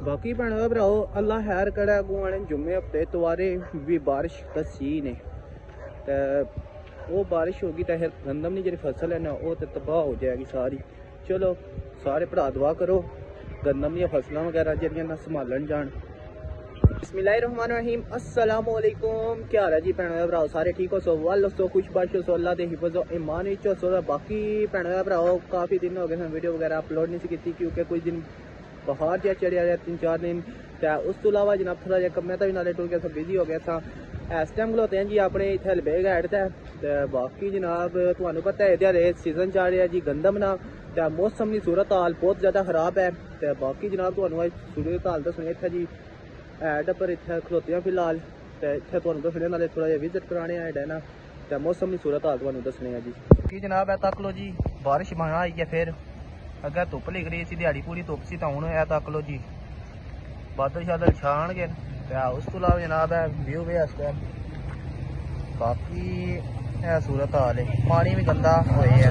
बाकी भैनों भराओ अल्लाह खैर करे अगू आने जुम्मे हफ्ते तवारे भी बारिश दसी ने ते वो बारिश होगी तो फिर गंदम की जी फसल है ना वो तो तबाह हो जाएगी सारी। चलो सारे भरा दुआ करो गंदम दी फसलों वगैरह जड़ियां ना संभालन जान। बिस्मिल्लाहिर्रहमानिर्रहीम अस्सलाम वालेकुम। क्या हाल है जी भैनों भराओ सारे ठीक हो सो वाल सो खुश बाश हो सो अल्लाह दे हिफज़ व ईमान विच हो सो। बाकी भैनों भराओ काफ़ी दिन हो गए वीडियो वगैरह अपलोड नहीं की क्योंकि कुछ दिन बाहर जहा चढ़िया रहा 3-4 दिन तो उस तो इलावा जनाब थोड़ा जहा कम्में भी नाले टुर के बिजी हो गया था। इस टाइम खलोते हैं जी अपने इतने हलबेग एड ते बाकी जनाब तुहानू पता है इधर सीजन चल रहा जी गंदम ना तो मौसम की सूरत हाल बहुत ज़्यादा खराब है। तो बाकी जनाब तुहानू सूरत हाल दसने इतने जी एड पर इतने खलोते हैं फिलहाल तो इतने तुहानू दसने नाले थोड़ा जहा विजिट कराने एड है ना तो मौसम की सूरत हाल तुहानू दसने जी कि जनाब है तक लो जी बारिश बना आई है। फिर अगर धुप लिख रही सी दिहाड़ी पूरी धुप सी तो हूँ तक लो जी बादल शादल छान गए उस तो इलावा जनाब है व्यू वे बाकी है सूरत हाल है पानी भी गंदा होए है।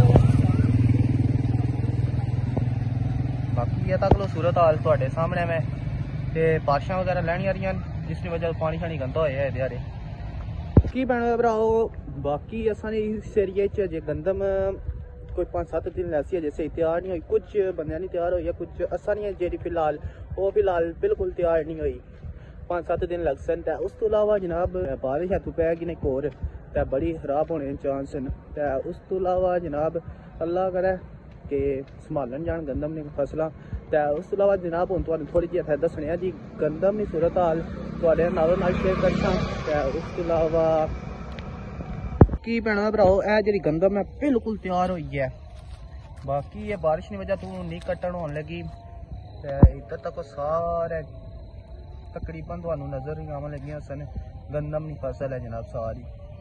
बाकी ये तक लो सूरत हाल थोड़े सामने में ते बारिशां वगैरह लैनियां रही जिसकी वजह पानी शानी गंदा होया है इधर की भैनों भराओ। बाकी असां इस एरिए च अजे गंदम कोई 5-7 दिन ऐसी है जैसे तैयार नहीं हुई कुछ बंदे नहीं तैयार हुई है कुछ असा नहीं है जी फिलहाल वो फिलहाल बिल्कुल तैयार नहीं हुई 5-7 दिन लग सन। उस तो इलावा जनाब बारिश है पैगी नहीं होर तो बड़ी खराब होने चांस न। तो उस तो इलावा जनाब अल्लाह करे कि संभालन जान गंदम दी फसलां। तो उस तो इलावा जनाब हुण तुहानू थोड़ी जी इत्थे दसने जी गंदम की सूरत हाल तुहाडे नालों नाल शेयर करसां। तो उस तो इलावा की भैनों भराओ यह जी गंदम है बिल्कुल तैयार हुई है। बाकी ये बारिश की वजह तो नहीं कट्टन होने लगी इधर तक सारे तकरीबन तो नजर ही आवन लगियां सन गंदम की फसल है जनाब सारी।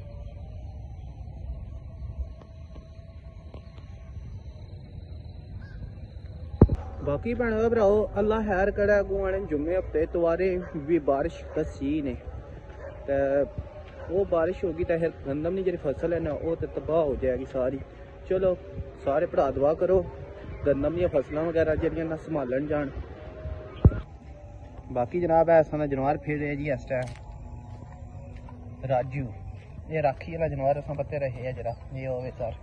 बाकी भैनों भराओ अल्लाह खैर करे अगू आने जुम्मे हफ्ते तवारे भी बारिश दसी ने तो वो बारिश होगी तो फिर गंदम की जी फसल है ना वो तो तबाह हो जाएगी सारी। चलो सारे भरा दुआ करो गंदम दी फसलों वगैरह जड़ियां ना संभालन जान। बाकी जनाब ऐसा जानवर फिर रहे जी इस टाइम राजू ये राखी वाला जानवर अस पत्ते रहे है जरा ये होवे सर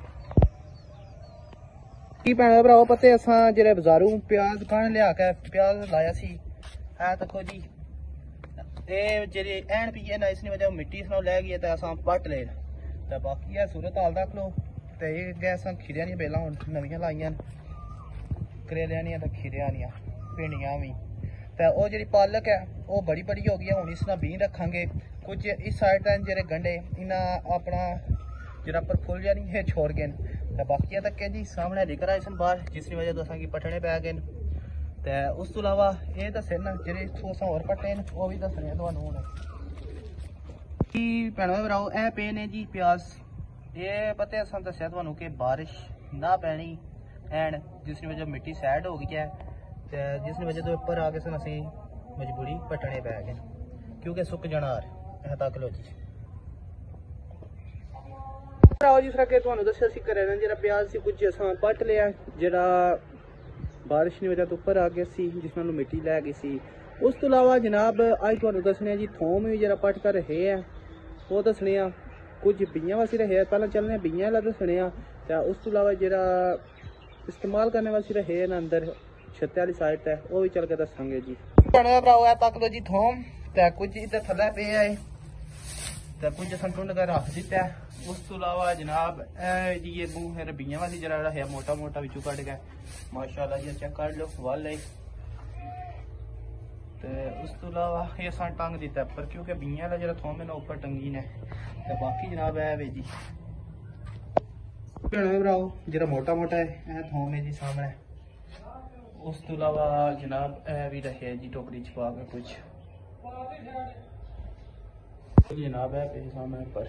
की भैनों भराओ पत्ते असा जेरे बाजारू प्याज कण लिया के प्याज लाया सी है तको जी जी एन पी है ना इसकी वजह मिट्टी सनों लै गई तो असा पट ले तो बाकी है सूरत हाल रख लो। तो ये असा खीरिया नहीं बेला हूँ नवियां लाइया करेलियां नहीं तो खीरिया नहीं भिंडियां भी तो वो जी पालक है वो बड़ी बड़ी हो गई हूँ इसना बीन रखांगे कुछ इस साइड जेरे गंढे इन्हें अपना जरा पर फुल या नहीं छोड़ गए तो बाकी तक है जी सामने दिख रहा है बाहर जिसकी वजह तो असा पटने पै गए। तो उस तो इलावा ये दसे ना जे होर पट्टे वो भी दसने तुहानू हुण कि भैनों भराओ ए पे ने जी प्याज ये पता असा दसिया तुहानू कि बारिश ना पैनी एंड जिसकी वजह मिट्टी सैड हो गई है तो जिसकी वजह तो ऊपर आ गए सन असी मजबूरी पट्टने पै गए क्योंकि सुक जाना है तक लो जी भराओ जिस तरह के तुहानू दसिया सी घरे जरा प्याज सी कुछ असा पट लिया जरा बारिश की वजह तो ऊपर आ गया सी जिस नाल मिट्टी लै गई सी। उस तो इलावा जनाब अज तुहानू दसने जी थोम भी जरा पट कर रहे हैं वो दसने कुछ बीइयां वास्ते रहे पहले चलने बीइयां वाला दसने तो उस तो इलावा जरा इस्तेमाल करने वास्ते रहे हैं अंदर छत्ते वाली साइड ते वो भी चल के दसांगे जी। भराओ तक लो जी थोम तो कुछ इधर थल्ले पे है तो कुछ अस टुंड कर रख दिता है। उस तो इलावा जनाब जी ये मेरे बीइयां वाली जरा है मोटा मोटा बिचू कट गया माशाल्लाह जी चेक कर लो वल है। तो उस तो इलावा ये असा टंग दिता पर क्योंकि बीइयां वाला जरा थोम ना ऊपर टंगी ने तो बाकी जनाब है वे जी भैनों भराओ जरा मोटा मोटा है थोम है जी सामने। उस तो इलावा जनाब भी रहे जी टोकरी च पा के कुछ जनाब है सामने पर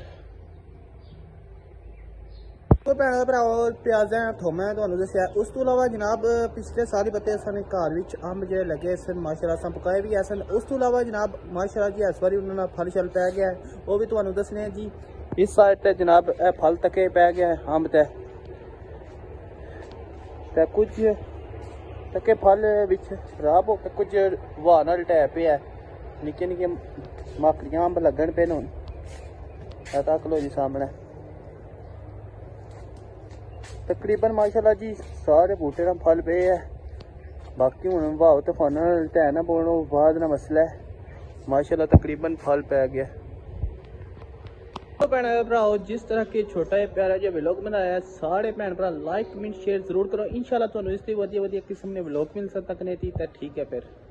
तो भैनों भराओ प्याज थोमें तुहानू दसिया। उस तो इलावा जनाब पिछले साल ही पत्ते असां घर विच अंब जे लगे सन माशाल्लाह असां पकाए भी है सन। उस तो इलावा जनाब माशाल्लाह जी इस बारी उन्होंने फल शल पै गया वो भी तुहानू दसने जी। इस साइड ते जनाब फल तके पै गया अंब ते कुछ तके फल बिच खराब हो के कुछ हवा नाल ढह पिया निक्के निक्के माकड़ियां अंब लगन पे हुण तक लो जी सामने तकरीबन माशाल्लाह जी सारे बूटे ना फल पे है बाकी हुण हवा तूफाना नाल ढह ना पौण बाद ना मसला है माशाल्लाह तकरीबन फल पै गया। तो भैन भराओ जिस तरह के छोटा जिहा प्यारा जिहा व्लॉग बनाया सारे भैन भरा लाइक कमेंट शेयर जरूर करो इंशाल्लाह तुहानू इस ते वधिया वधिया किस्म दे व्लॉग मिल सकदे ने ठीक है फिर।